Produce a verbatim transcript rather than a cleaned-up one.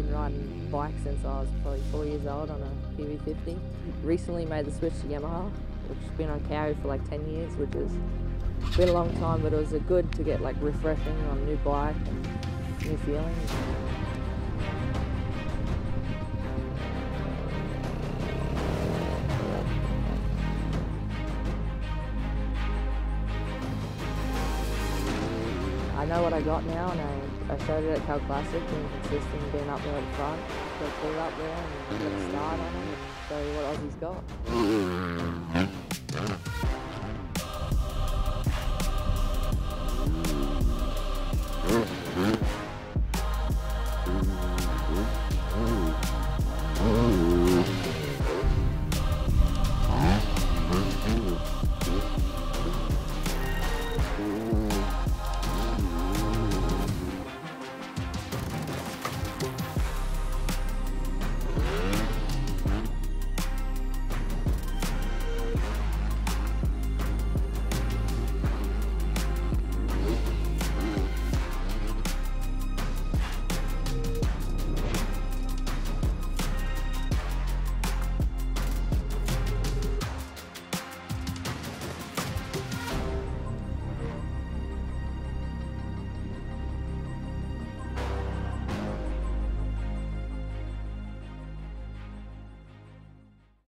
been riding bikes since I was probably four years old on a P V fifty. Recently made the switch to Yamaha, which has been on carry for like ten years, which has been a long time, but it was a good to get like refreshing on a new bike and new feelings. I know what I got now, and I, I showed it at Cal Classic, being consistent, being up there at the front. Got to pull it up there and get a start on it, show you what Aussie's got.